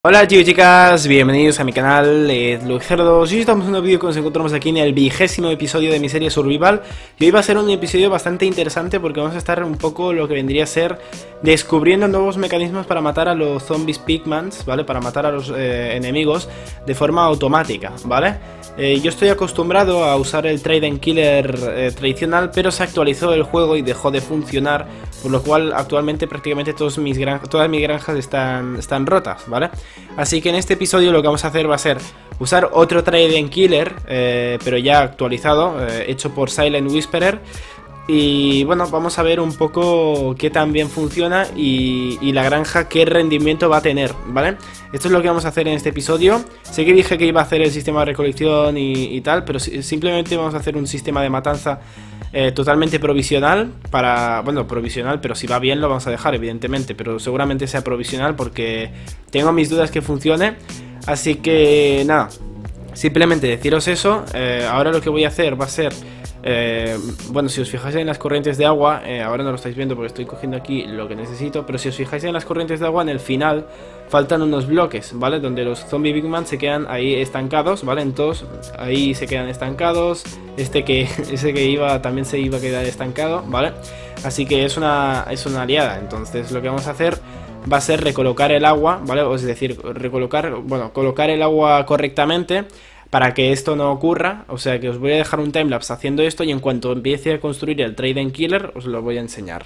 Hola chicos y chicas, bienvenidos a mi canal Luxerdos. Hoy estamos en un vídeo que nos encontramos aquí en el 20º episodio de mi serie Survival. Y hoy va a ser un episodio bastante interesante porque vamos a estar un poco lo que vendría a ser descubriendo nuevos mecanismos para matar a los zombies pigmans, ¿vale? Para matar a los enemigos de forma automática, ¿vale? Yo estoy acostumbrado a usar el Trident Killer tradicional, pero se actualizó el juego y dejó de funcionar, por lo cual actualmente prácticamente todas mis granjas están rotas, ¿vale? Así que en este episodio lo que vamos a hacer va a ser usar otro Trident Killer, pero ya actualizado, hecho por Silent Whisperer. Y bueno, vamos a ver un poco qué tan bien funciona y la granja qué rendimiento va a tener, ¿vale? Esto es lo que vamos a hacer en este episodio. Sé que dije que iba a hacer el sistema de recolección y tal, pero simplemente vamos a hacer un sistema de matanza totalmente provisional bueno, provisional, pero si va bien lo vamos a dejar, evidentemente, pero seguramente sea provisional porque tengo mis dudas que funcione. Así que nada, simplemente deciros eso. Ahora lo que voy a hacer va a ser bueno, si os fijáis en las corrientes de agua, ahora no lo estáis viendo porque estoy cogiendo aquí lo que necesito, pero si os fijáis en las corrientes de agua, en el final faltan unos bloques, ¿vale? Donde los zombie bigman se quedan ahí estancados, ¿vale? Entonces ahí se quedan estancados. Ese que iba también se iba a quedar estancado, ¿vale? Así que es una aliada. Entonces lo que vamos a hacer va a ser recolocar el agua, ¿vale? Es decir, colocar el agua correctamente para que esto no ocurra. O sea que os voy a dejar un timelapse haciendo esto y en cuanto empiece a construir el Trident Killer os lo voy a enseñar.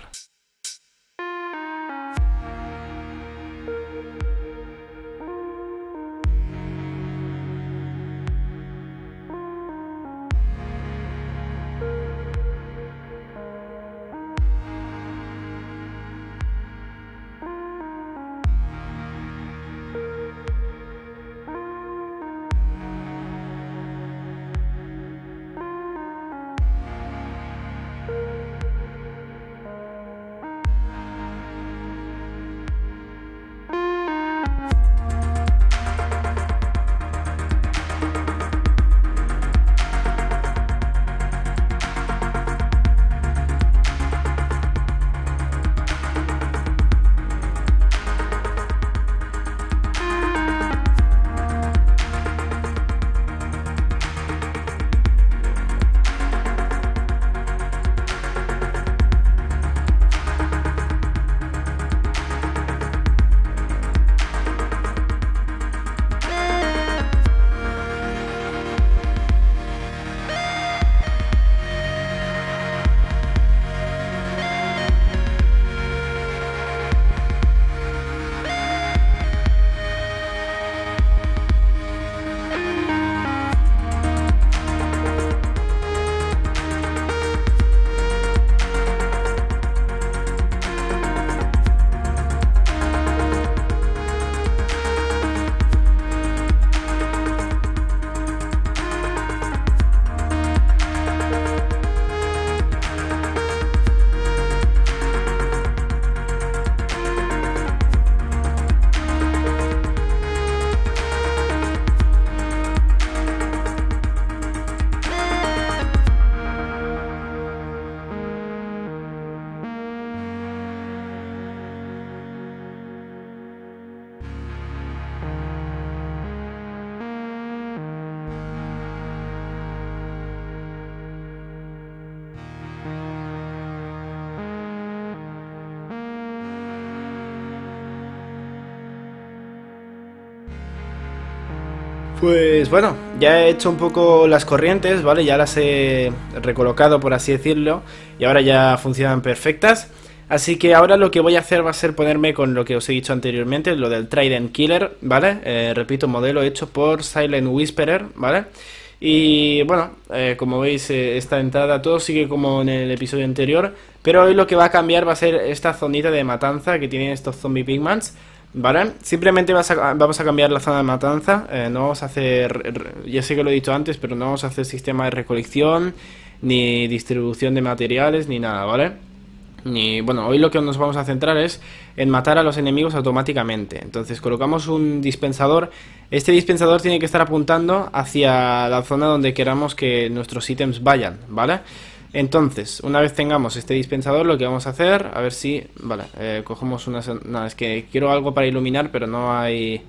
Pues bueno, ya he hecho un poco las corrientes, ¿vale? Ya las he recolocado, por así decirlo, y ahora ya funcionan perfectas. Así que ahora lo que voy a hacer va a ser ponerme con lo que os he dicho anteriormente, lo del Trident Killer, ¿vale? Repito, modelo hecho por Silent Whisperer, ¿vale? Y bueno, como veis, esta entrada todo sigue como en el episodio anterior, pero hoy lo que va a cambiar va a ser esta zonita de matanza que tienen estos zombie pigmans, ¿vale? Simplemente vamos a cambiar la zona de matanza. No vamos a hacer, ya sé que lo he dicho antes, pero no vamos a hacer sistema de recolección, ni distribución de materiales, ni nada, ¿vale? Y bueno, hoy lo que nos vamos a centrar es en matar a los enemigos automáticamente. Entonces colocamos un dispensador. Este dispensador tiene que estar apuntando hacia la zona donde queramos que nuestros ítems vayan, ¿vale? Entonces, una vez tengamos este dispensador, lo que vamos a hacer, a ver si... Vale, cogemos unas... No, es que quiero algo para iluminar, pero no hay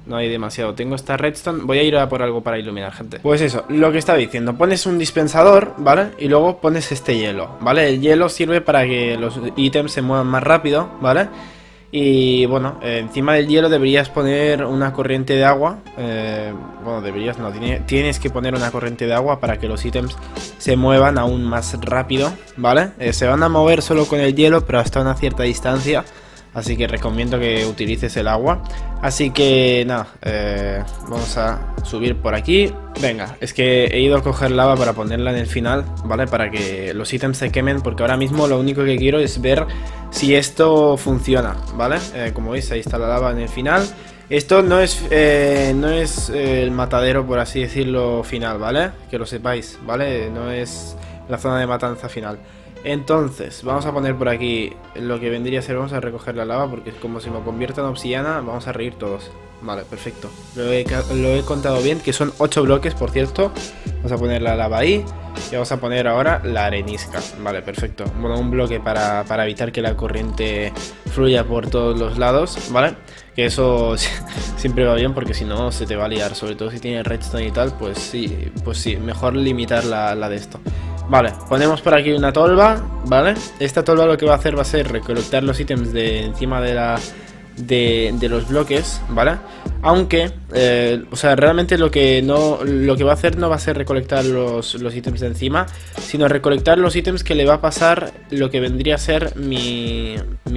no hay demasiado. Tengo esta redstone, voy a ir a por algo para iluminar, gente. Pues eso, lo que estaba diciendo, pones un dispensador, ¿vale? Y luego pones este hielo, ¿vale? El hielo sirve para que los ítems se muevan más rápido, ¿vale? Y bueno, encima del hielo deberías poner una corriente de agua. Bueno, deberías, no, tienes que poner una corriente de agua para que los ítems se muevan aún más rápido, ¿vale? Se van a mover solo con el hielo, pero hasta una cierta distancia. Así que recomiendo que utilices el agua. Así que nada, vamos a subir por aquí. Venga, es que he ido a coger lava para ponerla en el final, ¿vale? Para que los ítems se quemen, porque ahora mismo lo único que quiero es ver si esto funciona, ¿vale? Como veis, ahí está la lava en el final. Esto no es el matadero, por así decirlo, final, ¿vale? Que lo sepáis, ¿vale? No es la zona de matanza final. Entonces, vamos a poner por aquí lo que vendría a ser, vamos a recoger la lava, porque como se me convierta en obsidiana, vamos a reír todos. Vale, perfecto. Lo he contado bien, que son 8 bloques, por cierto. Vamos a poner la lava ahí y vamos a poner ahora la arenisca. Vale, perfecto. Bueno, un bloque para evitar que la corriente fluya por todos los lados, ¿vale? Que eso siempre va bien, porque si no se te va a liar, sobre todo si tiene redstone y tal, pues sí, mejor limitar la de esto. Vale, ponemos por aquí una tolva, ¿vale? Esta tolva lo que va a hacer va a ser recolectar los ítems de encima de los bloques, ¿vale? Aunque, o sea, realmente lo que va a hacer no va a ser recolectar los ítems de encima, sino recolectar los ítems que le va a pasar lo que vendría a ser mi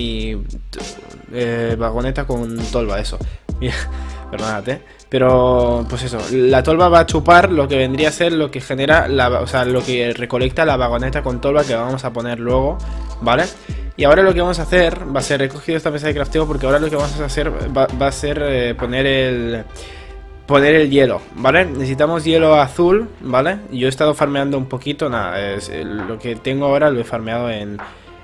vagoneta con tolva, eso. Perdónate. Pero, pues eso, la tolva va a chupar lo que vendría a ser lo que genera, o sea, lo que recolecta la vagoneta con tolva, que vamos a poner luego, ¿vale? Y ahora lo que vamos a hacer va a ser, he cogido esta mesa de crafteo porque ahora lo que vamos a hacer va a ser poner el hielo, ¿vale? Necesitamos hielo azul, ¿vale? Yo he estado farmeando un poquito, nada, lo que tengo ahora lo he farmeado en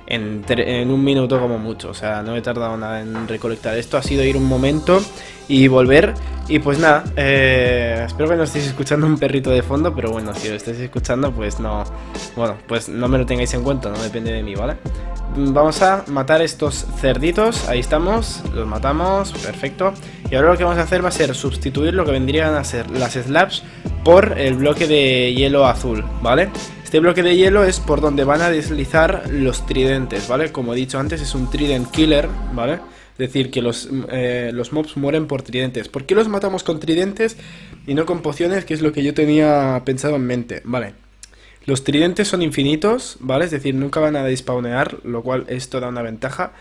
un minuto como mucho, o sea, no he tardado nada en recolectar esto, ha sido ir un momento y volver. Y pues nada, espero que no estéis escuchando un perrito de fondo, pero bueno, si lo estáis escuchando, pues no, bueno, pues no me lo tengáis en cuenta, no depende de mí, ¿vale? Vamos a matar estos cerditos, ahí estamos, los matamos, perfecto. Y ahora lo que vamos a hacer va a ser sustituir lo que vendrían a ser las slabs por el bloque de hielo azul, ¿vale? Este bloque de hielo es por donde van a deslizar los tridentes, ¿vale? Como he dicho antes, es un trident killer, ¿vale? Es decir, que los mobs mueren por tridentes. ¿Por qué los matamos con tridentes y no con pociones? Que es lo que yo tenía pensado en mente, ¿vale? Los tridentes son infinitos, ¿vale? Es decir, nunca van a despawnear, lo cual esto da una ventaja.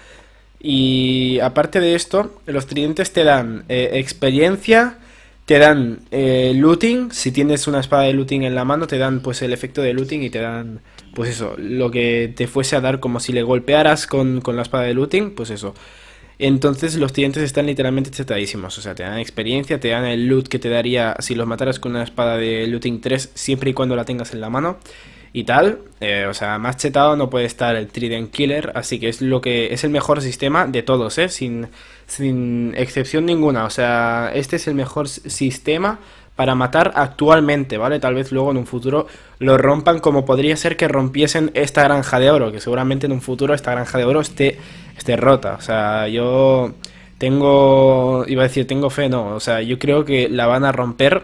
Y aparte de esto, los tridentes te dan experiencia, te dan looting. Si tienes una espada de looting en la mano, te dan pues el efecto de looting y te dan, pues eso, lo que te fuese a dar como si le golpearas con la espada de looting, pues eso. Entonces los tridentes están literalmente chetadísimos, o sea, te dan experiencia, te dan el loot que te daría si los mataras con una espada de looting 3, siempre y cuando la tengas en la mano y tal. O sea, más chetado no puede estar el Trident Killer, así que es el mejor sistema de todos, sin excepción ninguna. O sea, este es el mejor sistema para matar actualmente, ¿vale? Tal vez luego en un futuro lo rompan, como podría ser que rompiesen esta granja de oro, que seguramente en un futuro esta granja de oro esté rota. O sea, yo tengo fe, no, o sea, yo creo que la van a romper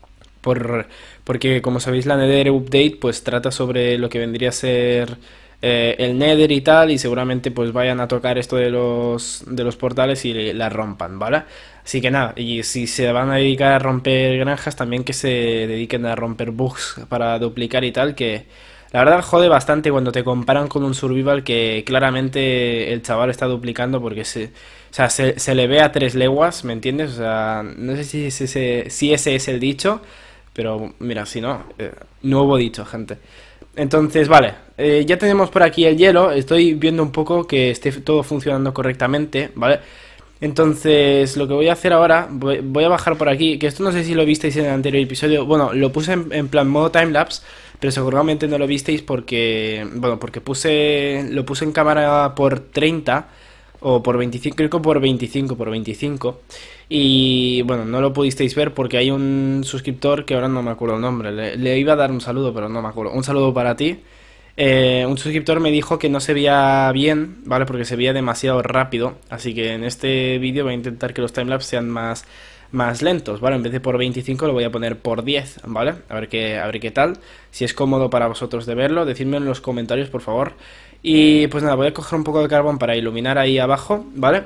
porque como sabéis la Nether Update pues trata sobre lo que vendría a ser el Nether y tal, y seguramente pues vayan a tocar esto de los portales y la rompan, ¿vale? Así que nada, y si se van a dedicar a romper granjas, también que se dediquen a romper bugs para duplicar y tal, que la verdad jode bastante cuando te comparan con un survival que claramente el chaval está duplicando, porque se le ve a 3 leguas, ¿me entiendes? O sea, no sé si ese es el dicho, pero mira, si no, nuevo dicho, gente. Entonces, vale, ya tenemos por aquí el hielo, estoy viendo un poco que esté todo funcionando correctamente, ¿vale? Entonces, lo que voy a hacer ahora, voy a bajar por aquí, que esto no sé si lo visteis en el anterior episodio, bueno, lo puse en plan modo timelapse, pero seguramente no lo visteis porque, bueno, porque lo puse en cámara por 30 o por 25, creo que por 25, y bueno, no lo pudisteis ver porque hay un suscriptor que ahora no me acuerdo el nombre, le iba a dar un saludo, pero no me acuerdo, un saludo para ti. Un suscriptor me dijo que no se veía bien, ¿vale? Porque se veía demasiado rápido, así que en este vídeo voy a intentar que los timelapse sean más más lentos, ¿vale? En vez de por 25 lo voy a poner por 10, ¿vale? A ver qué tal. Si es cómodo para vosotros de verlo, decidme en los comentarios, por favor. Y pues nada, voy a coger un poco de carbón para iluminar ahí abajo, ¿vale?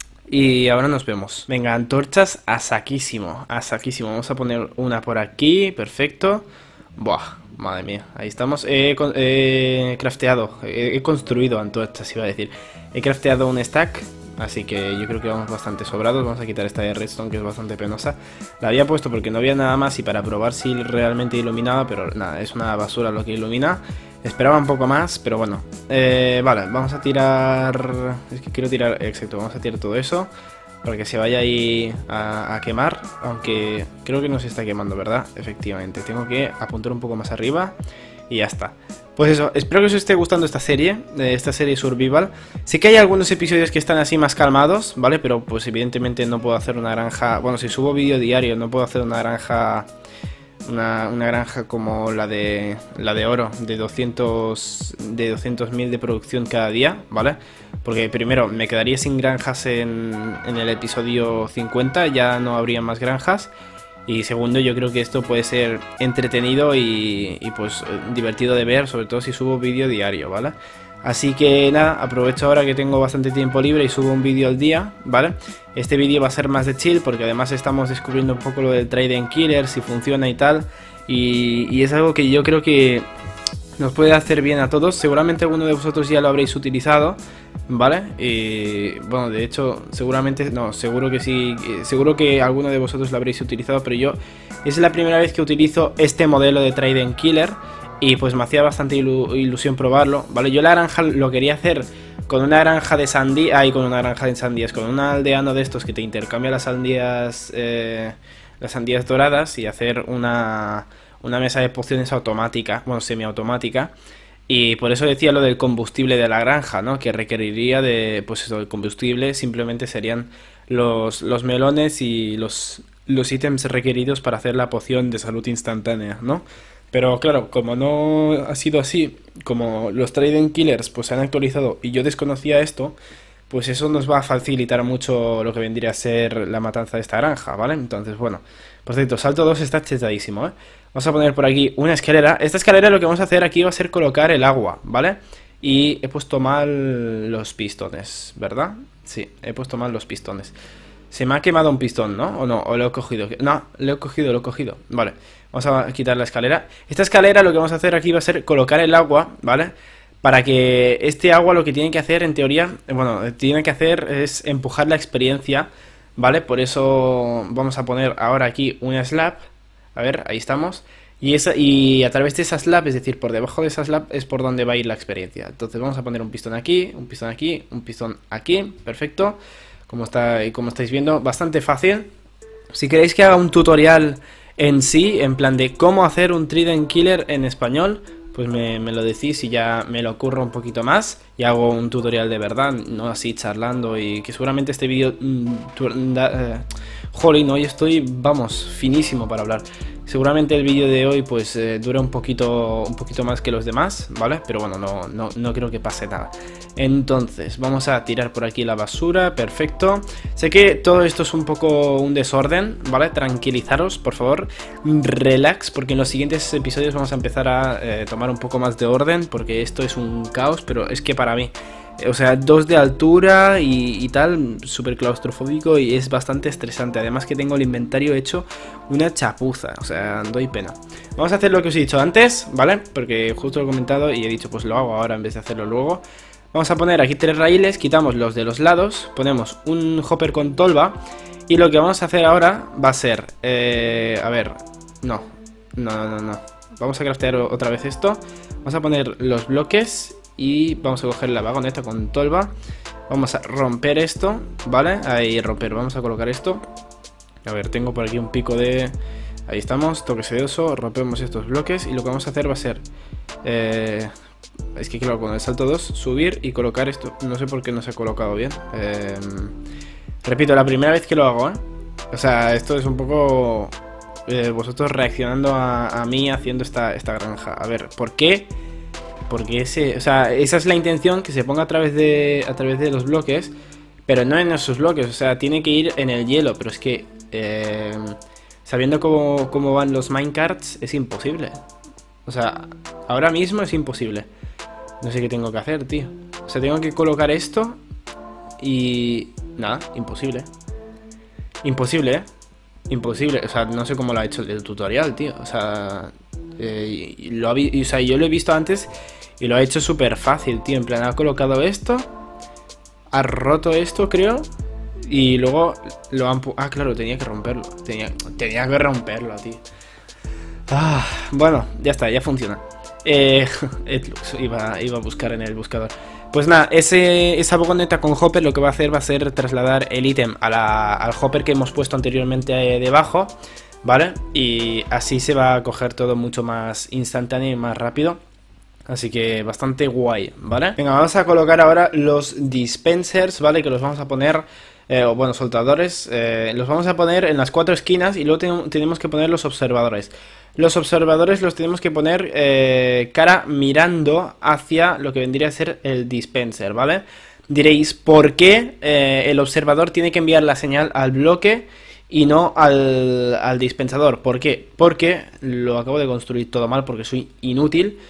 Y ahora nos vemos. Venga, antorchas a saquísimo, a saquísimo. Vamos a poner una por aquí, perfecto. Buah, madre mía, ahí estamos. He crafteado, he construido antorchas, iba a decir. He crafteado un stack, así que yo creo que vamos bastante sobrados. Vamos a quitar esta de redstone, que es bastante penosa. La había puesto porque no había nada más y para probar si realmente iluminaba, pero nada, es una basura lo que ilumina. Esperaba un poco más, pero bueno. Vale, vamos a tirar... Es que quiero tirar... Exacto, vamos a tirar todo eso para que se vaya ahí a quemar. Aunque creo que no se está quemando, ¿verdad? Efectivamente, tengo que apuntar un poco más arriba y ya está. Pues eso, espero que os esté gustando esta serie Survival. Sé que hay algunos episodios que están así más calmados, ¿vale? Pero pues evidentemente no puedo hacer una granja... Bueno, si subo vídeo diario no puedo hacer una granja... Una granja como la de oro de 200.000 de producción cada día, ¿vale? Porque primero me quedaría sin granjas en el episodio 50, ya no habría más granjas. Y segundo, yo creo que esto puede ser entretenido y pues divertido de ver, sobre todo si subo vídeo diario, ¿vale? Así que nada, aprovecho ahora que tengo bastante tiempo libre y subo un vídeo al día, ¿vale? Este vídeo va a ser más de chill porque además estamos descubriendo un poco lo del Trident Killer, si funciona y tal. Y es algo que yo creo que nos puede hacer bien a todos. Seguramente alguno de vosotros ya lo habréis utilizado, ¿vale? Y bueno, de hecho, seguramente, no, seguro que sí, seguro que alguno de vosotros lo habréis utilizado, pero yo es la primera vez que utilizo este modelo de Trident Killer. Y pues me hacía bastante ilusión probarlo, ¿vale? Yo la granja lo quería hacer con una granja de sandía, con una granja de sandías, con un aldeano de estos que te intercambia las sandías doradas y hacer una mesa de pociones automática, bueno, semiautomática. Y por eso decía lo del combustible de la granja, ¿no? Que requeriría de, pues eso, el combustible simplemente serían los melones y los ítems requeridos para hacer la poción de salud instantánea, ¿no? Pero claro, como no ha sido así, como los Trident Killers pues se han actualizado y yo desconocía esto, pues eso nos va a facilitar mucho lo que vendría a ser la matanza de esta granja, ¿vale? Entonces, bueno, por cierto, salto 2 está chetadísimo, ¿eh? Vamos a poner por aquí una escalera. Esta escalera lo que vamos a hacer aquí va a ser colocar el agua, ¿vale? Y he puesto mal los pistones, ¿verdad? Sí, he puesto mal los pistones. Se me ha quemado un pistón, ¿no? ¿O no? ¿O lo he cogido? No, lo he cogido. Vale, vamos a quitar la escalera. Esta escalera lo que vamos a hacer aquí va a ser colocar el agua, ¿vale? Para que este agua lo que tiene que hacer, en teoría, bueno, tiene que hacer es empujar la experiencia, ¿vale? Por eso vamos a poner ahora aquí una slab. A ver, ahí estamos. Y a través de esa slab, es decir, por debajo de esa slab es por donde va a ir la experiencia. Entonces vamos a poner un pistón aquí, un pistón aquí, un pistón aquí. Perfecto. Como estáis viendo, bastante fácil. Si queréis que haga un tutorial en sí, en plan de cómo hacer un Trident Killer en español, pues me lo decís y ya me lo curro un poquito más y hago un tutorial de verdad, no así charlando. Y que seguramente este vídeo... jolín, hoy estoy, vamos, finísimo para hablar. Seguramente el vídeo de hoy pues dura un poquito más que los demás, ¿vale? Pero bueno, no creo que pase nada. Entonces, vamos a tirar por aquí la basura, perfecto. Sé que todo esto es un poco un desorden, ¿vale? Tranquilizaros, por favor, relax, porque en los siguientes episodios vamos a empezar a tomar un poco más de orden, porque esto es un caos, pero es que para mí... O sea, 2 de altura y tal, súper claustrofóbico y es bastante estresante. Además que tengo el inventario hecho una chapuza, o sea, doy pena. Vamos a hacer lo que os he dicho antes, ¿vale? Porque justo lo he comentado y he dicho pues lo hago ahora en vez de hacerlo luego. Vamos a poner aquí 3 raíles, quitamos los de los lados, ponemos un hopper con tolva. Y lo que vamos a hacer ahora va a ser, a ver, no. Vamos a craftear otra vez esto. Vamos a poner los bloques. Y vamos a coger la vagoneta con tolva. Vamos a romper esto, ¿vale? Ahí romper, vamos a colocar esto. A ver, tengo por aquí un pico de... Ahí estamos, toque sedoso. Rompemos estos bloques y lo que vamos a hacer va a ser es que claro, con el salto 2 subir y colocar esto. No sé por qué no se ha colocado bien. Repito, la primera vez que lo hago, ¿eh? O sea, esto es un poco... vosotros reaccionando a mí haciendo esta granja. A ver, ¿por qué? Porque o sea, esa es la intención, que se ponga a través de los bloques, pero no en esos bloques, o sea, tiene que ir en el hielo, pero es que sabiendo cómo van los minecarts, es imposible. O sea, ahora mismo es imposible. No sé qué tengo que hacer, tío. O sea, tengo que colocar esto y... nada, imposible. Imposible, ¿eh? Imposible. O sea, no sé cómo lo ha hecho el tutorial, tío. O sea, yo lo he visto antes y lo ha hecho súper fácil, tío. En plan, ha colocado esto, ha roto esto, creo, y luego lo han... Ah, claro, tenía que romperlo. Tenía que romperlo, tío. Ah, bueno, ya está, ya funciona. Etlux, iba a buscar en el buscador. Pues nada, esa bogoneta con hopper lo que va a hacer trasladar el ítem al hopper que hemos puesto anteriormente debajo, ¿vale? Y así se va a coger todo mucho más instantáneo y más rápido. Así que bastante guay, ¿vale? Venga, vamos a colocar ahora los dispensers, ¿vale? Que los vamos a poner... bueno, soltadores, los vamos a poner en las 4 esquinas y luego tenemos que poner los observadores. Los observadores los tenemos que poner cara mirando hacia lo que vendría a ser el dispenser, ¿vale? Diréis, ¿por qué el observador tiene que enviar la señal al bloque y no al dispensador? ¿Por qué? Porque lo acabo de construir todo mal porque soy inútil.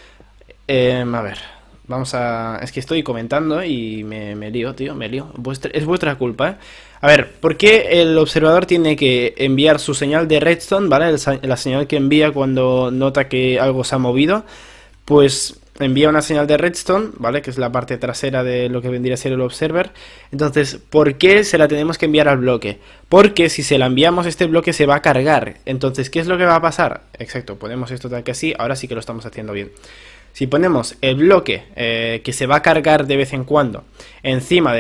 A ver... Vamos a... Es que estoy comentando y me lío, tío, me lío. Es vuestra culpa, ¿eh? A ver, ¿por qué el observador tiene que enviar su señal de redstone, ¿vale? La señal que envía cuando nota que algo se ha movido. Pues envía una señal de redstone, ¿vale? Que es la parte trasera de lo que vendría a ser el observer. Entonces, ¿por qué se la tenemos que enviar al bloque? Porque si se la enviamos, este bloque se va a cargar. Entonces, ¿qué es lo que va a pasar? Exacto, ponemos esto tal que así. Ahora sí que lo estamos haciendo bien. Si ponemos el bloque que se va a cargar de vez en cuando encima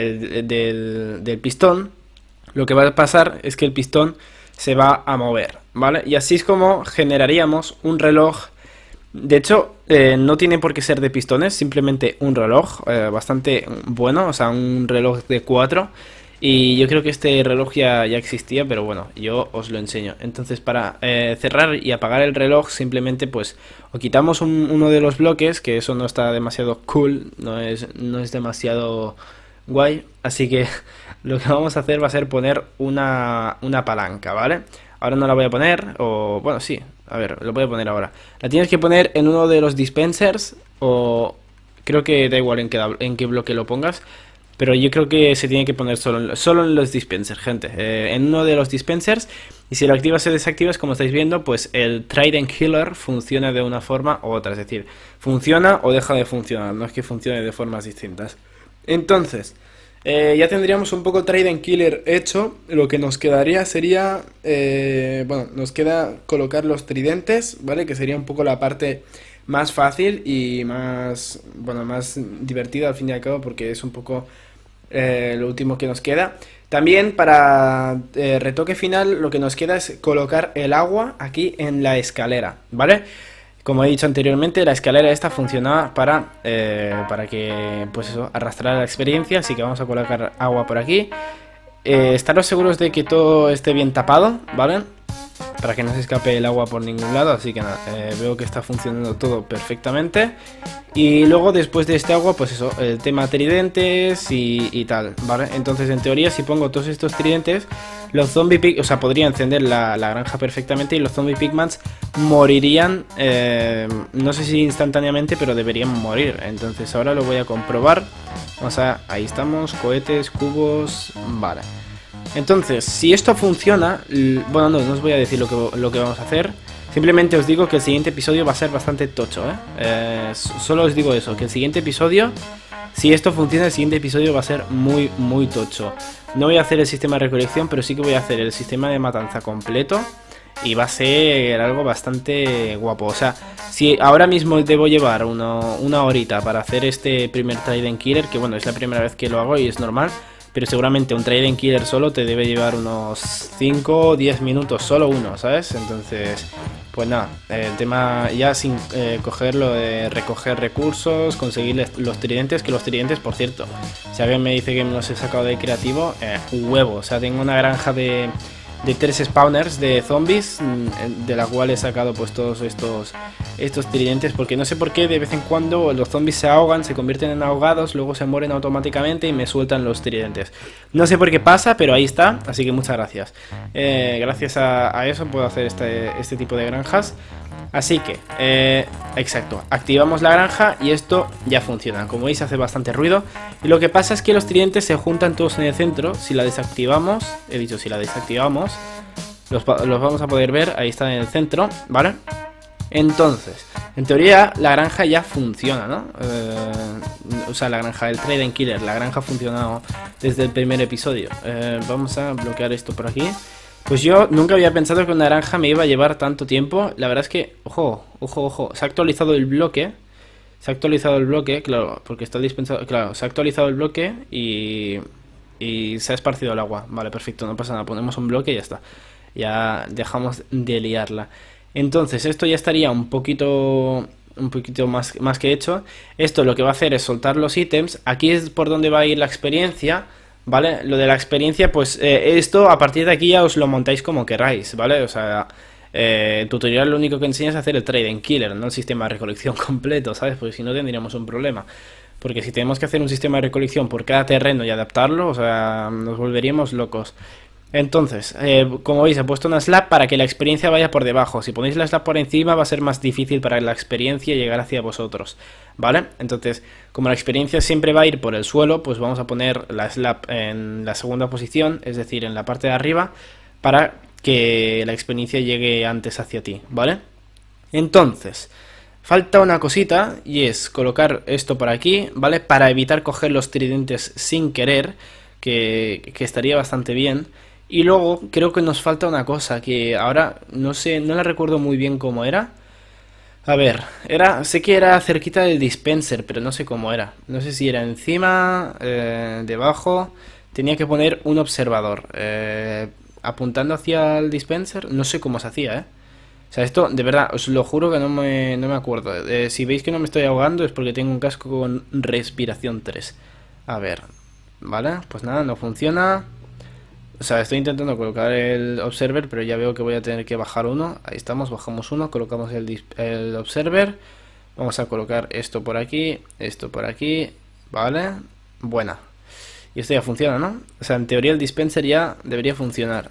del pistón, lo que va a pasar es que el pistón se va a mover, ¿vale? Y así es como generaríamos un reloj. De hecho, no tiene por qué ser de pistones, simplemente un reloj bastante bueno, o sea, un reloj de 4. Y yo creo que este reloj ya existía, pero bueno, yo os lo enseño. Entonces, para cerrar y apagar el reloj, simplemente pues o quitamos uno de los bloques, que eso no está demasiado cool, no es demasiado guay. Así que lo que vamos a hacer va a ser poner una palanca, ¿vale? Ahora no la voy a poner, o bueno, sí, a ver, lo voy a poner ahora. La tienes que poner en uno de los dispensers, o creo que da igual en qué bloque lo pongas. Pero yo creo que se tiene que poner solo en los dispensers, gente. En uno de los dispensers. Y si lo activas o desactivas, como estáis viendo, pues el Trident Killer funciona de una forma u otra. Es decir, funciona o deja de funcionar. No es que funcione de formas distintas. Entonces, ya tendríamos un poco Trident Killer hecho. Lo que nos quedaría sería... bueno, nos queda colocar los tridentes, ¿vale? Que sería un poco la parte... más fácil y más, bueno, más divertida al fin y al cabo, porque es un poco lo último que nos queda. También para retoque final lo que nos queda es colocar el agua aquí en la escalera, ¿vale? Como he dicho anteriormente, la escalera esta funcionaba para que, pues eso, arrastrar la experiencia, así que vamos a colocar agua por aquí. Estaros seguros de que todo esté bien tapado, ¿vale? Para que no se escape el agua por ningún lado, así que nada, veo que está funcionando todo perfectamente. Y luego después de este agua, pues eso, el tema tridentes y tal, ¿vale? Entonces en teoría si pongo todos estos tridentes, los zombie pig, o sea, podría encender la granja perfectamente y los zombie pigmans morirían, no sé si instantáneamente, pero deberían morir. Entonces ahora lo voy a comprobar. Vamos a, ahí estamos, cohetes, cubos, vale. Entonces, si esto funciona, bueno, no os voy a decir lo que vamos a hacer. Simplemente os digo que el siguiente episodio va a ser bastante tocho, ¿eh? Solo os digo eso, que el siguiente episodio, si esto funciona, el siguiente episodio va a ser muy, muy tocho. No voy a hacer el sistema de recolección, pero sí que voy a hacer el sistema de matanza completo. Y va a ser algo bastante guapo. O sea, si ahora mismo debo llevar una horita para hacer este primer Trident Killer, que bueno, es la primera vez que lo hago y es normal, pero seguramente un Trident Killer solo te debe llevar unos 5 o 10 minutos, solo uno, ¿sabes? Entonces, pues nada, el tema ya sin cogerlo de recoger recursos, conseguir los tridentes, que los tridentes, por cierto, si alguien me dice que me los he sacado de creativo, huevo, o sea, tengo una granja de de 3 spawners de zombies, de la cual he sacado pues todos estos tridentes, porque no sé por qué de vez en cuando los zombies se ahogan, se convierten en ahogados, luego se mueren automáticamente y me sueltan los tridentes. No sé por qué pasa, pero ahí está, así que muchas gracias. Gracias a eso puedo hacer este tipo de granjas. Así que, exacto, activamos la granja y esto ya funciona. Como veis hace bastante ruido. Y lo que pasa es que los tridentes se juntan todos en el centro. Si la desactivamos, he dicho si la desactivamos, los vamos a poder ver, ahí están en el centro, ¿vale? Entonces, en teoría la granja ya funciona, ¿no? O sea, la granja del Trident Killer, la granja ha funcionado desde el primer episodio. Vamos a bloquear esto por aquí. Pues yo nunca había pensado que una granja me iba a llevar tanto tiempo. La verdad es que, ojo, se ha actualizado el bloque. Claro, porque está dispensado. Claro, se ha actualizado el bloque y se ha esparcido el agua. Vale, perfecto, no pasa nada. Ponemos un bloque y ya está. Ya dejamos de liarla. Entonces, esto ya estaría un poquito más que hecho. Esto lo que va a hacer es soltar los ítems. Aquí es por donde va a ir la experiencia. ¿Vale? Lo de la experiencia, pues esto a partir de aquí ya os lo montáis como queráis, ¿vale? O sea, el tutorial lo único que enseña es hacer el Trident Killer, no el sistema de recolección completo, ¿sabes? Porque si no tendríamos un problema. Porque si tenemos que hacer un sistema de recolección por cada terreno y adaptarlo, o sea, nos volveríamos locos. Entonces, como veis, he puesto una slab para que la experiencia vaya por debajo. Si ponéis la slab por encima va a ser más difícil para la experiencia llegar hacia vosotros, ¿vale? Entonces, como la experiencia siempre va a ir por el suelo, pues vamos a poner la slab en la segunda posición, es decir, en la parte de arriba, para que la experiencia llegue antes hacia ti, ¿vale? Entonces, falta una cosita y es colocar esto por aquí, ¿vale? Para evitar coger los tridentes sin querer, que estaría bastante bien. Y luego creo que nos falta una cosa que ahora no sé, no la recuerdo muy bien cómo era. A ver, sé que era cerquita del dispenser, pero no sé cómo era. No sé si era encima, debajo. Tenía que poner un observador apuntando hacia el dispenser. No sé cómo se hacía, O sea, esto de verdad, os lo juro que no me acuerdo. Si veis que no me estoy ahogando es porque tengo un casco con respiración 3. A ver, vale, pues nada, no funciona. O sea, estoy intentando colocar el observer, pero ya veo que voy a tener que bajar uno. Ahí estamos, bajamos uno, colocamos el observer. Vamos a colocar esto por aquí, vale, buena. Y esto ya funciona, ¿no? O sea, en teoría el dispenser ya debería funcionar.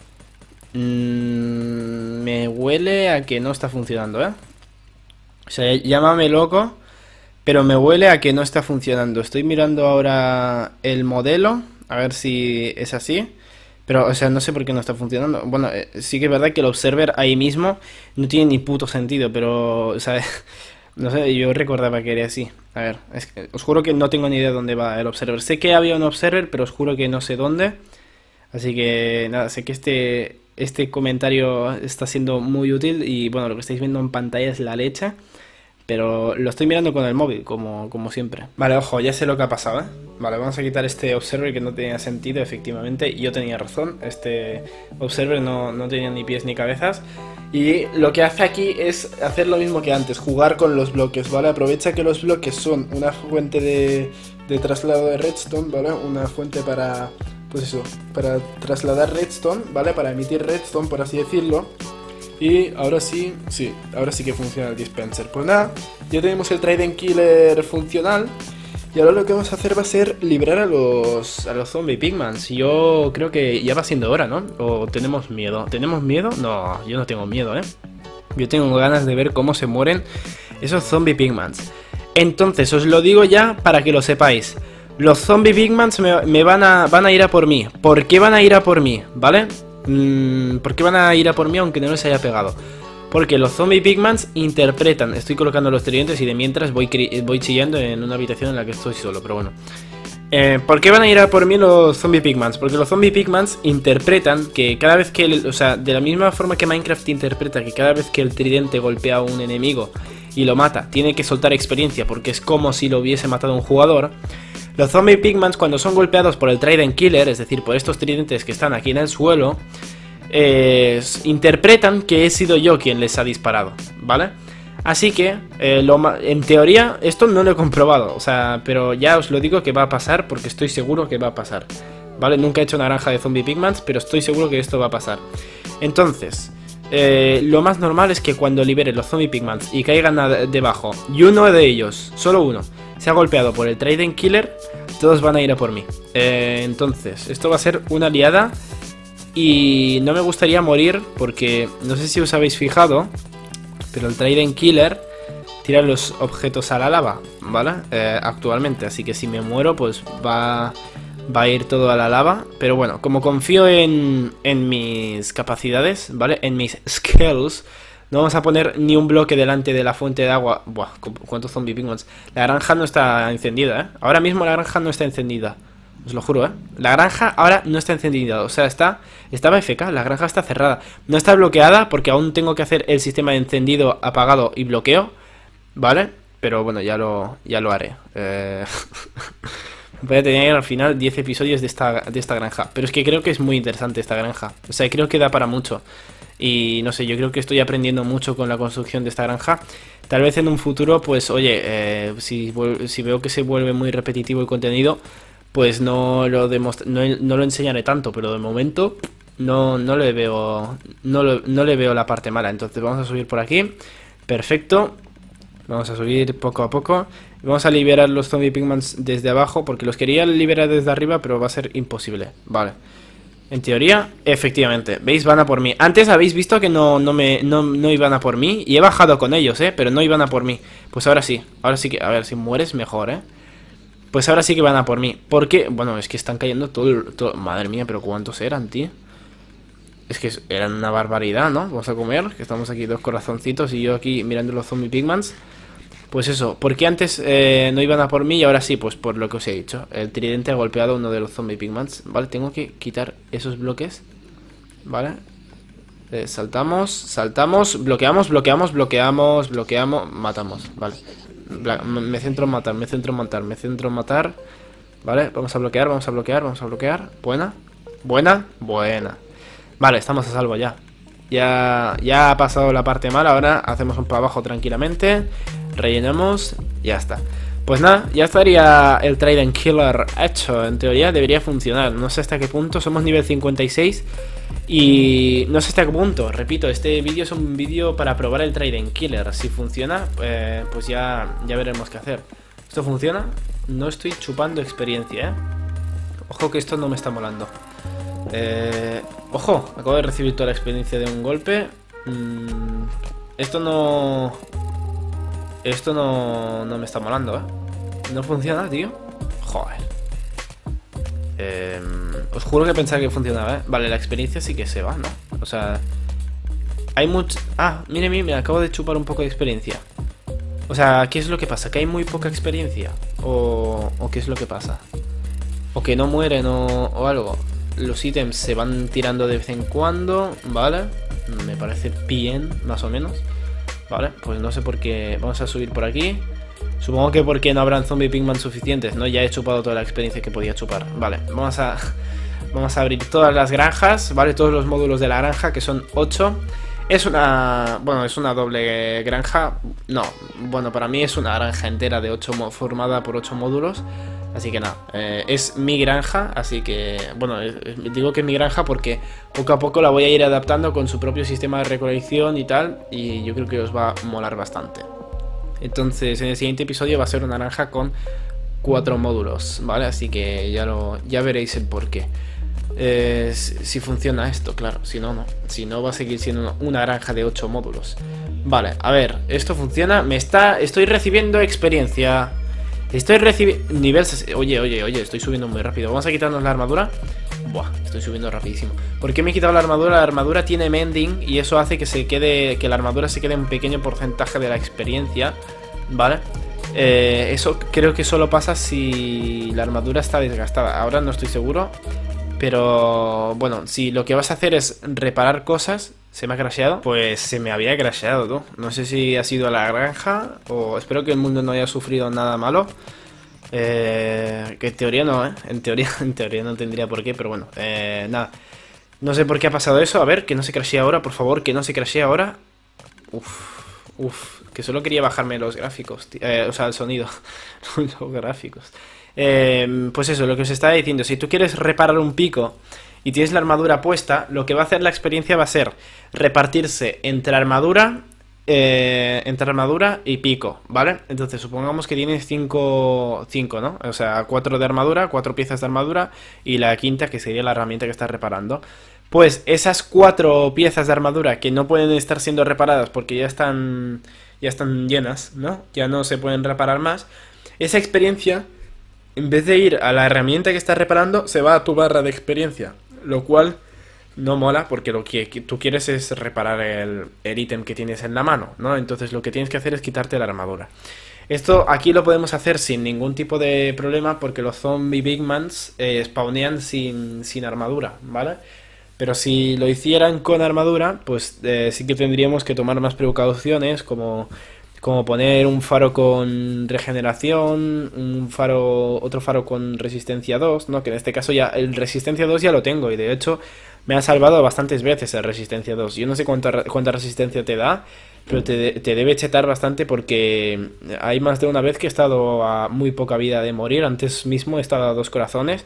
Me huele a que no está funcionando, O sea, llámame loco, pero me huele a que no está funcionando. Estoy mirando ahora el modelo, a ver si es así. Pero, o sea, no sé por qué no está funcionando. Bueno, sí que es verdad que el observer ahí mismo no tiene ni puto sentido, pero, o sea, no sé, yo recordaba que era así. A ver, es que os juro que no tengo ni idea de dónde va el observer. Sé que había un observer, pero os juro que no sé dónde. Así que, nada, sé que este comentario está siendo muy útil y, bueno, lo que estáis viendo en pantalla es la leche. Pero lo estoy mirando con el móvil, como siempre. Vale, ojo, ya sé lo que ha pasado, Vale, vamos a quitar este observer que no tenía sentido, efectivamente. Y yo tenía razón, este observer no tenía ni pies ni cabezas. Y lo que hace aquí es hacer lo mismo que antes, jugar con los bloques, ¿vale? Aprovecha que los bloques son una fuente de traslado de redstone, ¿vale? Una fuente para, pues eso, para trasladar redstone, ¿vale? Para emitir redstone, por así decirlo. Y ahora sí que funciona el dispenser. Pues nada, ya tenemos el Trident Killer funcional. Y ahora lo que vamos a hacer va a ser librar a los zombie pigmans. Yo creo que ya va siendo hora, ¿no? ¿O tenemos miedo? ¿Tenemos miedo? No, yo no tengo miedo, Yo tengo ganas de ver cómo se mueren esos zombie pigmans. Entonces, os lo digo ya para que lo sepáis. Los zombie pigmans me van a ir a por mí. ¿Por qué van a ir a por mí? ¿Vale? ¿Por qué van a ir a por mí aunque no les haya pegado? Porque los zombie pigmans interpretan. Estoy colocando los tridentes y de mientras voy chillando en una habitación en la que estoy solo, pero bueno. ¿Por qué van a ir a por mí los zombie pigmans? Porque los zombie pigmans interpretan que cada vez que... O sea, de la misma forma que Minecraft interpreta que cada vez que el tridente golpea a un enemigo y lo mata, tiene que soltar experiencia porque es como si lo hubiese matado un jugador. Los zombie pigmans, cuando son golpeados por el Trident Killer, es decir, por estos tridentes que están aquí en el suelo, interpretan que he sido yo quien les ha disparado, ¿vale? Así que, en teoría, esto no lo he comprobado, o sea, pero ya os lo digo que va a pasar porque estoy seguro que va a pasar. ¿vale? Nunca he hecho una granja de zombie pigmans, pero estoy seguro que esto va a pasar. Entonces, lo más normal es que cuando libere los zombie pigmans y caigan debajo, y uno de ellos, solo uno, se ha golpeado por el Trident Killer, todos van a ir a por mí. Entonces, esto va a ser una liada. Y no me gustaría morir porque no sé si os habéis fijado, pero el Trident Killer tira los objetos a la lava, ¿vale? Actualmente, así que si me muero pues va a ir todo a la lava. Pero bueno, como confío en mis capacidades, ¿vale? En mis skills, no vamos a poner ni un bloque delante de la fuente de agua. Buah, ¿cuántos zombie pigments? La granja no está encendida, ¿eh? Ahora mismo la granja no está encendida. Os lo juro, ¿eh? La granja ahora no está encendida. O sea, estaba FK, la granja está cerrada. No está bloqueada porque aún tengo que hacer el sistema de encendido, apagado y bloqueo, ¿vale? Pero bueno, ya lo haré. Voy a tener al final 10 episodios de esta granja. Pero es que creo que es muy interesante esta granja. O sea, creo que da para mucho. Y no sé, yo creo que estoy aprendiendo mucho con la construcción de esta granja. Tal vez en un futuro, pues oye, si veo que se vuelve muy repetitivo el contenido, pues no lo enseñaré tanto, pero de momento no le veo la parte mala. Entonces vamos a subir por aquí. Perfecto. Vamos a subir poco a poco. Vamos a liberar los zombie pigments desde abajo, porque los quería liberar desde arriba, pero va a ser imposible. Vale. En teoría, efectivamente, ¿veis? Van a por mí. Antes habéis visto que no iban a por mí. Y he bajado con ellos, pero no iban a por mí. Pues ahora sí que, a ver, si mueres mejor, pues ahora sí que van a por mí. Porque, bueno, es que están cayendo todo. Madre mía, pero ¿cuántos eran, tío? Es que eran una barbaridad, ¿no? Vamos a comer, que estamos aquí 2 corazoncitos y yo aquí mirando los zombie pigments. Pues eso, ¿por qué antes no iban a por mí y ahora sí? Pues por lo que os he dicho. El tridente ha golpeado a uno de los zombie pigments. Vale, tengo que quitar esos bloques. Vale. Saltamos, bloqueamos, matamos. Vale. Me centro en matar. Vale, vamos a bloquear. Buena. Vale, estamos a salvo ya. Ya ha pasado la parte mala. Ahora hacemos un para abajo tranquilamente. Rellenamos. Ya está. Pues nada, ya estaría el Trident Killer hecho. En teoría debería funcionar. No sé hasta qué punto. Somos nivel 56. Y no sé hasta qué punto. Repito, este vídeo es un vídeo para probar el Trident Killer. Si funciona, pues ya veremos qué hacer. ¿Esto funciona? No estoy chupando experiencia, Ojo que esto no me está molando. Ojo, acabo de recibir toda la experiencia de un golpe. Esto no me está molando, No funciona, tío. Joder. Os juro que pensaba que funcionaba, Vale, la experiencia sí que se va, ¿no? O sea, hay mucho... Ah, mire, me acabo de chupar un poco de experiencia. O sea, ¿qué es lo que pasa? ¿Que hay muy poca experiencia? ¿O qué es lo que pasa? ¿O que no mueren o algo? Los ítems se van tirando de vez en cuando, ¿vale? Me parece bien, más o menos. Vale, pues no sé por qué. Vamos a subir por aquí. Supongo que porque no habrán zombie pigman suficientes, ¿no? Ya he chupado toda la experiencia que podía chupar. Vale, vamos a abrir todas las granjas, ¿vale? Todos los módulos de la granja, que son 8. Es una... Bueno, es una doble granja. No, bueno, para mí es una granja entera de 8 formada por 8 módulos. Así que nada, es mi granja, así que... Bueno, digo que es mi granja porque poco a poco la voy a ir adaptando con su propio sistema de recolección y tal. Y yo creo que os va a molar bastante. Entonces, en el siguiente episodio va a ser una granja con 4 módulos, ¿vale? Así que ya veréis el porqué. Si funciona esto, claro, si no, no. Si no, va a seguir siendo una granja de 8 módulos. Vale, a ver, esto funciona. Estoy recibiendo experiencia. Estoy recibiendo nivel... Oye, estoy subiendo muy rápido. Vamos a quitarnos la armadura. Buah, estoy subiendo rapidísimo. ¿Por qué me he quitado la armadura? La armadura tiene mending y eso hace que la armadura se quede un pequeño porcentaje de la experiencia, ¿vale? Eso creo que solo pasa si la armadura está desgastada. Ahora no estoy seguro. Pero bueno, si lo que vas a hacer es reparar cosas. ¿Se me ha crasheado? Pues se me había crasheado, ¿no? No sé si ha sido la granja o... Espero que el mundo no haya sufrido nada malo. Que en teoría no, en teoría no tendría por qué, pero bueno, nada. No sé por qué ha pasado eso. A ver, que no se crashee ahora, por favor, que no se crashee ahora. Uf, que solo quería bajarme los gráficos, o sea, el sonido. Los gráficos. Pues eso, lo que os estaba diciendo, si tú quieres reparar un pico y tienes la armadura puesta, lo que va a hacer la experiencia va a ser repartirse entre armadura y pico, ¿vale? Entonces supongamos que tienes 5, ¿no? O sea, 4 de armadura, 4 piezas de armadura y la quinta que sería la herramienta que estás reparando. Pues esas 4 piezas de armadura que no pueden estar siendo reparadas porque ya están llenas, ¿no? Ya no se pueden reparar más. Esa experiencia, en vez de ir a la herramienta que estás reparando, se va a tu barra de experiencia, lo cual no mola porque lo que tú quieres es reparar el ítem que tienes en la mano, ¿no? Entonces lo que tienes que hacer es quitarte la armadura. Esto aquí lo podemos hacer sin ningún tipo de problema porque los zombie bigmans spawnean sin armadura, ¿vale? Pero si lo hicieran con armadura, pues sí que tendríamos que tomar más precauciones, como poner un faro con regeneración, otro faro con resistencia 2, ¿no? Que en este caso ya el resistencia 2 ya lo tengo y de hecho me ha salvado bastantes veces el resistencia 2. Yo no sé cuánta resistencia te da, pero te debe chetar bastante porque hay más de una vez que he estado a muy poca vida de morir. Antes mismo he estado a 2 corazones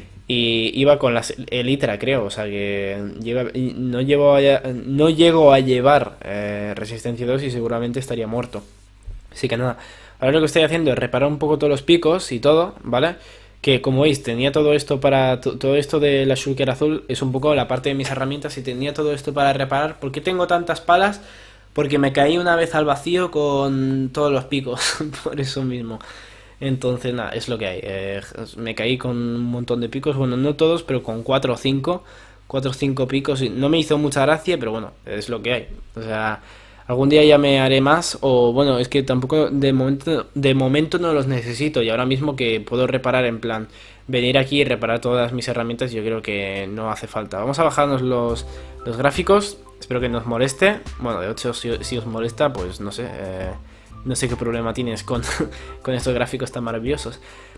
y iba con las Elytra, creo, o sea que no llego a llevar resistencia 2 y seguramente estaría muerto. Así que nada, ahora lo que estoy haciendo es reparar un poco todos los picos y todo, ¿vale? Que como veis tenía todo esto todo esto de la shulker azul es un poco la parte de mis herramientas y tenía todo esto para reparar. ¿Por qué tengo tantas palas? Porque me caí una vez al vacío con todos los picos, por eso mismo. Entonces, nada, es lo que hay. Me caí con un montón de picos. Bueno, no todos, pero con 4 o 5. 4 o 5 picos. Y no me hizo mucha gracia, pero bueno, es lo que hay. O sea, algún día ya me haré más. O bueno, es que tampoco de momento no los necesito. Y ahora mismo que puedo reparar en plan, venir aquí y reparar todas mis herramientas, yo creo que no hace falta. Vamos a bajarnos los gráficos. Espero que no os moleste. Bueno, de hecho, si os molesta, pues no sé. No sé qué problema tienes con estos gráficos tan maravillosos.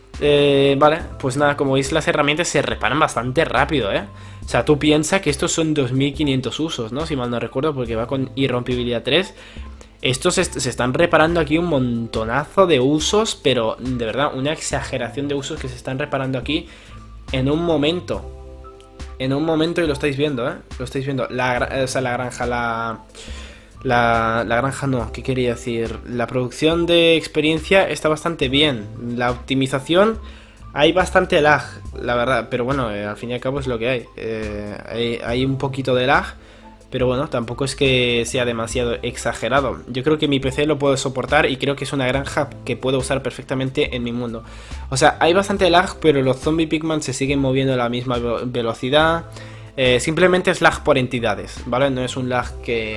Vale, pues nada, como veis las herramientas se reparan bastante rápido, ¿eh? O sea, tú piensas que estos son 2500 usos, ¿no? Si mal no recuerdo, porque va con irrompibilidad 3. Estos se están reparando aquí un montonazo de usos, pero de verdad, una exageración de usos que se están reparando aquí en un momento. En un momento y lo estáis viendo, ¿eh? Lo estáis viendo. O sea, la granja, la granja no, ¿qué quería decir? La producción de experiencia está bastante bien. La optimización, hay bastante lag, la verdad. Pero bueno, al fin y al cabo es lo que hay. Hay un poquito de lag, pero bueno, tampoco es que sea demasiado exagerado. Yo creo que mi PC lo puede soportar y creo que es una granja que puedo usar perfectamente en mi mundo. O sea, hay bastante lag, pero los zombie pigman se siguen moviendo a la misma velocidad. Simplemente es lag por entidades, ¿vale? No es un lag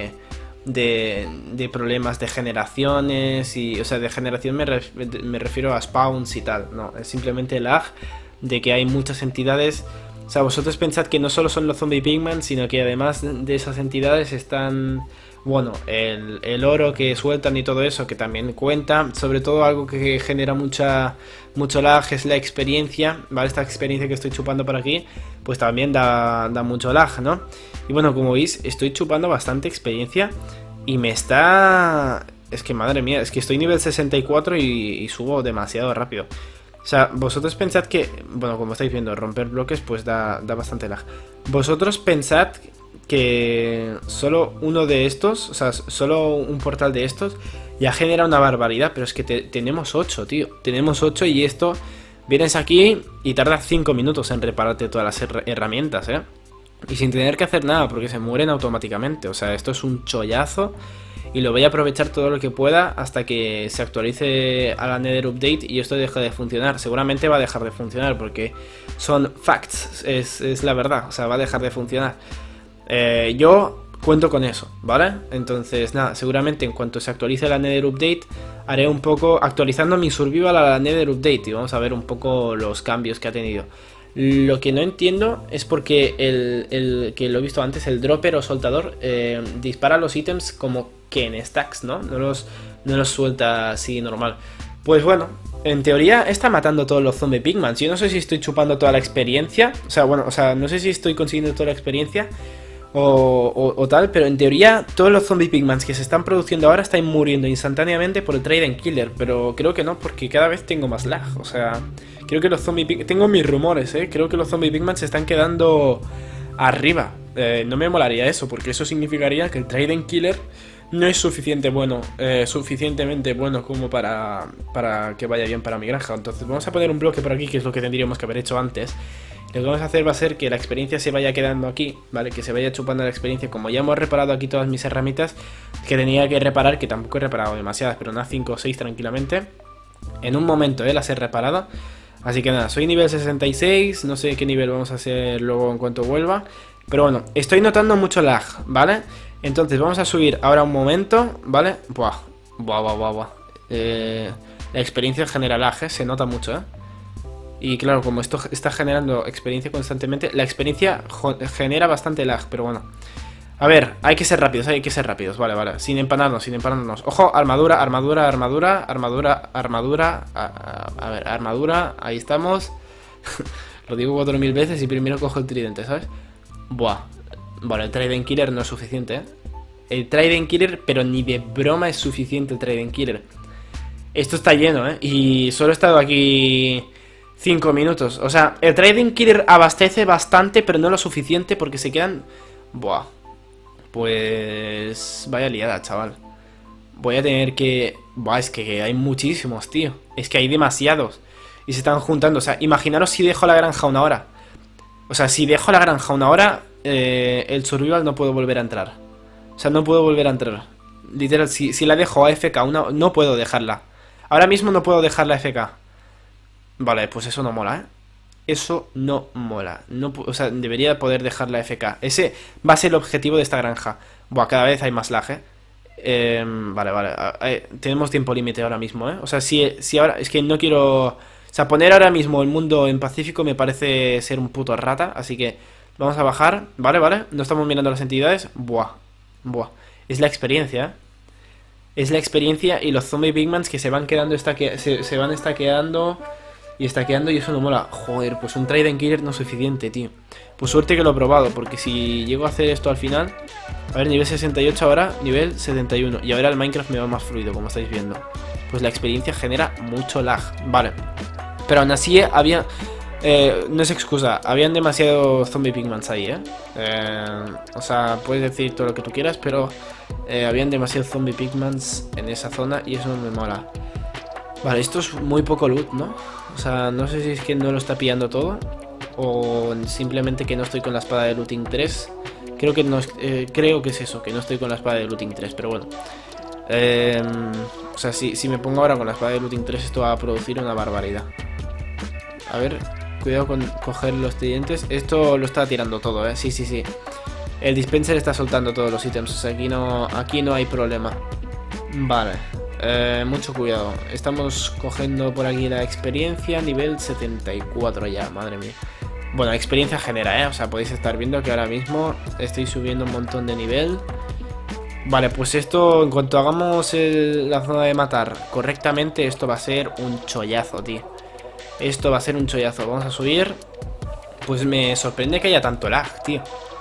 de problemas de generaciones y, o sea, de generación me refiero a spawns y tal, no, es simplemente lag de que hay muchas entidades. O sea, vosotros pensad que no solo son los zombie pigman, sino que además de esas entidades están, bueno, el oro que sueltan y todo eso, que también cuenta. Sobre todo algo que genera mucho lag es la experiencia, ¿vale? Esta experiencia que estoy chupando por aquí, pues también da mucho lag, ¿no? Y bueno, como veis, estoy chupando bastante experiencia y me está... Es que madre mía, es que estoy nivel 64 y subo demasiado rápido. O sea, vosotros pensad que... Bueno, como estáis viendo, romper bloques pues da bastante lag. Vosotros pensad que solo uno de estos, o sea, solo un portal de estos ya genera una barbaridad, pero es que tenemos 8, tío. Tenemos 8 y esto... Vienes aquí y tardas 5 minutos en repararte todas las herramientas, ¿eh? Y sin tener que hacer nada, porque se mueren automáticamente. O sea, esto es un chollazo. Y lo voy a aprovechar todo lo que pueda hasta que se actualice a la Nether Update y esto deje de funcionar. Seguramente va a dejar de funcionar porque son facts, es la verdad. O sea, va a dejar de funcionar. Yo cuento con eso, ¿vale? Entonces, nada, seguramente en cuanto se actualice la Nether Update haré un poco actualizando mi survival a la Nether Update y vamos a ver un poco los cambios que ha tenido. Lo que no entiendo es porque el que lo he visto antes, el dropper o soltador, dispara los ítems como que en stacks, ¿no? No los suelta así normal. Pues bueno, en teoría está matando todos los zombie pigmans. Yo no sé si estoy chupando toda la experiencia. O sea, bueno, no sé si estoy consiguiendo toda la experiencia o tal, pero en teoría todos los zombie pigmans que se están produciendo ahora están muriendo instantáneamente por el Trident Killer. Pero creo que no, porque cada vez tengo más lag. O sea, Creo que los zombie... Tengo mis rumores, creo que los zombie pigman se están quedando arriba. No me molaría eso, porque eso significaría que el Trident Killer no es suficientemente bueno como para que vaya bien para mi granja. Entonces vamos a poner un bloque por aquí, que es lo que tendríamos que haber hecho antes. Lo que vamos a hacer va a ser que la experiencia se vaya quedando aquí, ¿vale? Que se vaya chupando la experiencia. Como ya hemos reparado aquí todas mis herramientas que tenía que reparar, que tampoco he reparado demasiadas, pero unas 5 o 6 tranquilamente. En un momento, las he reparado. Así que nada, soy nivel 66, no sé qué nivel vamos a hacer luego en cuanto vuelva. Pero bueno, estoy notando mucho lag, ¿vale? Entonces vamos a subir ahora un momento, ¿vale? Buah. La experiencia genera lag, se nota mucho, Y claro, como esto está generando experiencia constantemente, la experiencia genera bastante lag, pero bueno. A ver, hay que ser rápidos, vale, sin empanarnos. Ojo, armadura. A ver, armadura, ahí estamos. Lo digo 4000 veces y primero cojo el tridente, ¿sabes? Buah, vale, el Trident Killer no es suficiente, El Trident Killer, pero ni de broma es suficiente el Trident Killer. Esto está lleno, y solo he estado aquí 5 minutos. O sea, el Trident Killer abastece bastante, pero no lo suficiente porque se quedan... Buah. Pues... vaya liada, chaval. Voy a tener que... Buah, es que hay muchísimos, tío. Es que hay demasiados. Y se están juntando. O sea, imaginaros si dejo la granja una hora. O sea, si dejo la granja una hora, el survival no puedo volver a entrar. O sea, no puedo volver a entrar. Literal, si la dejo a FK, no puedo dejarla. Ahora mismo no puedo dejarla a FK. Vale, pues eso no mola, Eso no mola. No, o sea, debería poder dejarla a FK. Ese va a ser el objetivo de esta granja. Buah, cada vez hay más lag, Vale. Tenemos tiempo límite ahora mismo, O sea, si ahora... Es que no quiero... O sea, poner ahora mismo el mundo en Pacífico me parece ser un puto rata. Así que vamos a bajar. Vale. No estamos mirando las entidades. Buah. Es la experiencia, Es la experiencia y los zombie pigmans que se van quedando se van estaqueando y eso no mola. Joder, pues un Trident Killer no es suficiente, tío. Pues suerte que lo he probado, porque si llego a hacer esto al final... A ver, nivel 68 ahora, nivel 71. Y ahora el Minecraft me va más fluido, como estáis viendo. Pues la experiencia genera mucho lag. Vale. Pero aún así había... no es excusa, habían demasiados zombie pigmans ahí, o sea, puedes decir todo lo que tú quieras, pero habían demasiados zombie pigmans en esa zona y eso no me mola. Vale, esto es muy poco loot, ¿no? O sea, no sé si es que no lo está pillando todo o simplemente que no estoy con la espada de looting 3. Creo que no, creo que es eso, que no estoy con la espada de looting 3, pero bueno. O sea, si me pongo ahora con la espada de looting 3, esto va a producir una barbaridad. A ver, cuidado con coger los tridentes. Esto lo está tirando todo, Sí. El dispenser está soltando todos los ítems. O sea, aquí no hay problema. Vale. Mucho cuidado. Estamos cogiendo por aquí la experiencia. Nivel 74 ya, madre mía. Bueno, experiencia genera, O sea, podéis estar viendo que ahora mismo estoy subiendo un montón de nivel. Vale, pues esto, en cuanto hagamos la zona de matar correctamente, esto va a ser un chollazo, tío. Esto va a ser un chollazo. Vamos a subir. Pues me sorprende que haya tanto lag, tío.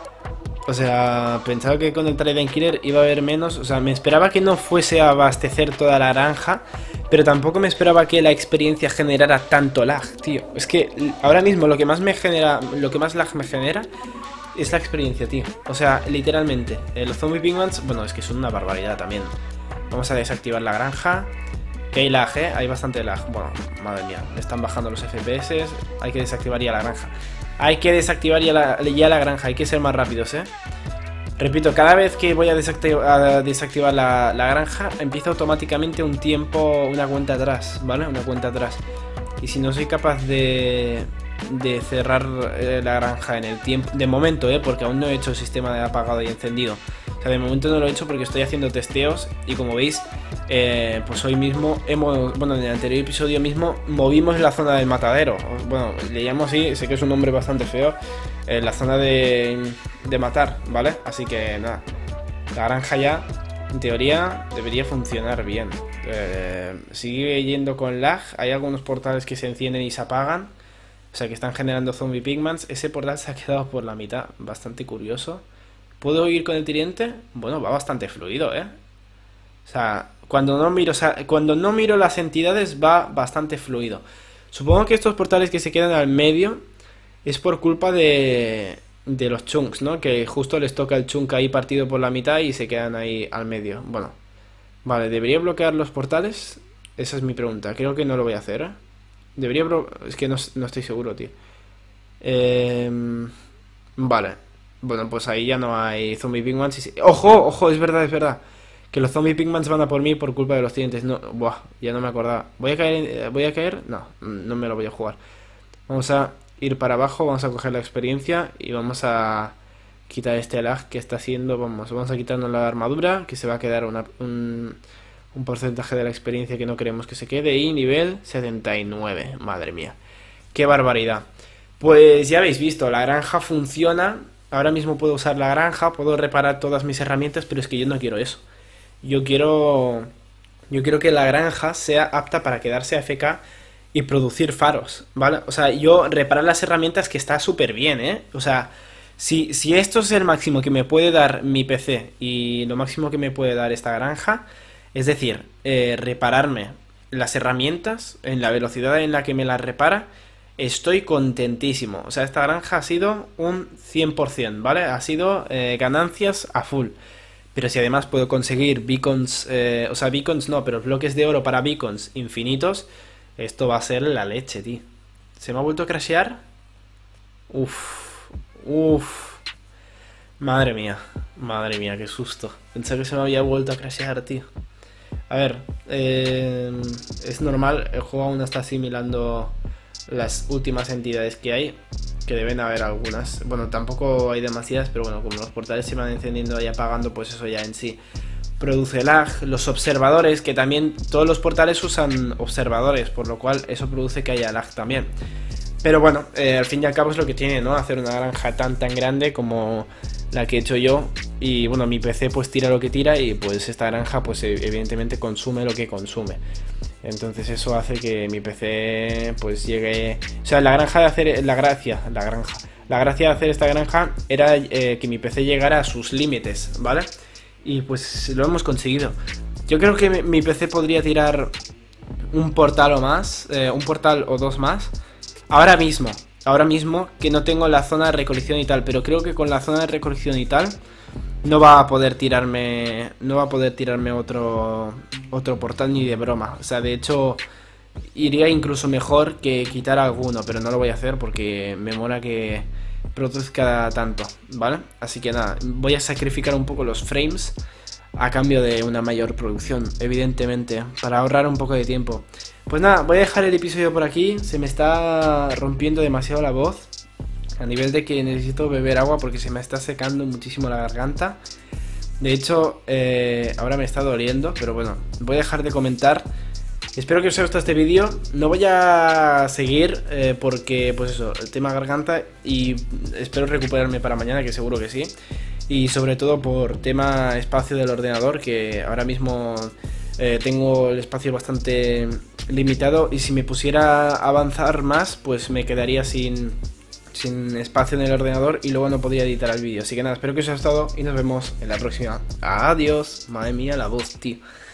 O sea, pensaba que con el Trident Killer iba a haber menos. O sea, me esperaba que no fuese a abastecer toda la granja, pero tampoco me esperaba que la experiencia generara tanto lag, tío. Es que ahora mismo lo que más lag me genera es la experiencia, tío. O sea, literalmente. Los zombie pigmans, bueno, es que son una barbaridad también. Vamos a desactivar la granja. Que hay lag, hay bastante lag. Bueno, madre mía, me están bajando los FPS. Hay que desactivar ya la granja. Hay que desactivar ya la granja. Hay que ser más rápidos, Repito, cada vez que voy a desactivar la granja, empieza automáticamente un tiempo, una cuenta atrás, ¿vale? Una cuenta atrás. Y si no soy capaz de cerrar la granja en el tiempo, de momento, porque aún no he hecho el sistema de apagado y encendido. O sea, de momento no lo he hecho porque estoy haciendo testeos y como veis, pues hoy mismo bueno, en el anterior episodio mismo movimos la zona del matadero. Bueno, le llamo así, sé que es un nombre bastante feo, la zona de matar, ¿vale? Así que nada, la granja ya, en teoría, debería funcionar bien. Sigue yendo con lag, hay algunos portales que se encienden y se apagan. O sea, que están generando zombie pigmans. Ese portal se ha quedado por la mitad. Bastante curioso. ¿Puedo ir con el tridente? Bueno, va bastante fluido, O sea, cuando no miro las entidades va bastante fluido. Supongo que estos portales que se quedan al medio es por culpa de los chunks, ¿no? Que justo les toca el chunk ahí partido por la mitad y se quedan ahí al medio. Bueno, vale, ¿debería bloquear los portales? Esa es mi pregunta. Creo que no lo voy a hacer, ¿eh? Es que no estoy seguro, tío. Vale. Bueno, pues ahí ya no hay zombie pigmans. ¡Ojo! ¡Ojo! Es verdad, es verdad. Que los zombie pigmans van a por mí por culpa de los dientes. No, buah, ya no me acordaba. ¿Voy a caer? ¿Voy a caer? No, no me lo voy a jugar. Vamos a ir para abajo, vamos a coger la experiencia y vamos a quitar este lag que está haciendo. Vamos a quitarnos la armadura, que se va a quedar un porcentaje de la experiencia que no queremos que se quede. Y nivel 79, madre mía, qué barbaridad. Pues ya habéis visto, la granja funciona. Ahora mismo puedo usar la granja, puedo reparar todas mis herramientas, pero es que yo no quiero eso. Yo quiero que la granja sea apta para quedarse AFK y producir faros, ¿vale? O sea, yo reparar las herramientas, que está súper bien, ¿eh? O sea, si esto es el máximo que me puede dar mi PC y lo máximo que me puede dar esta granja, es decir, repararme las herramientas en la velocidad en la que me las repara, estoy contentísimo. O sea, esta granja ha sido un 100%, ¿vale? Ha sido ganancias a full. Pero si además puedo conseguir beacons, o sea, beacons no, pero bloques de oro para beacons infinitos, esto va a ser la leche, tío. ¿Se me ha vuelto a crashear? Uf, uf. Madre mía, qué susto. Pensé que se me había vuelto a crashear, tío. A ver, es normal, el juego aún está asimilando las últimas entidades que hay, que deben haber algunas. Bueno, tampoco hay demasiadas, pero bueno, como los portales se van encendiendo y apagando, pues eso ya en sí produce lag. Los observadores, que también todos los portales usan observadores, por lo cual eso produce que haya lag también. Pero bueno, al fin y al cabo es lo que tiene, ¿no? Hacer una granja tan grande como la que he hecho yo. Y bueno, mi PC pues tira lo que tira y pues esta granja pues evidentemente consume lo que consume. Entonces eso hace que mi PC pues llegue... O sea, la granja de hacer... La gracia de hacer esta granja era que mi PC llegara a sus límites, ¿vale? Y pues lo hemos conseguido. Yo creo que mi PC podría tirar un portal o más, un portal o dos más. Ahora mismo que no tengo la zona de recolección y tal, pero creo que con la zona de recolección y tal no va a poder tirarme otro portal ni de broma. O sea, de hecho iría incluso mejor que quitar alguno, pero no lo voy a hacer porque me mola que produzca tanto, ¿vale? Así que nada, voy a sacrificar un poco los frames a cambio de una mayor producción, evidentemente, para ahorrar un poco de tiempo. Pues nada, voy a dejar el episodio por aquí. Se me está rompiendo demasiado la voz, a nivel de que necesito beber agua porque se me está secando muchísimo la garganta. De hecho, ahora me está doliendo, pero bueno, voy a dejar de comentar. Espero que os haya gustado este vídeo. No voy a seguir porque, pues eso, el tema garganta, y espero recuperarme para mañana, que seguro que sí. Y sobre todo por tema espacio del ordenador, que ahora mismo tengo el espacio bastante limitado, y si me pusiera a avanzar más, pues me quedaría sin espacio en el ordenador y luego no podría editar el vídeo. Así que nada, espero que os haya gustado y nos vemos en la próxima. Adiós. Madre mía, la voz, tío.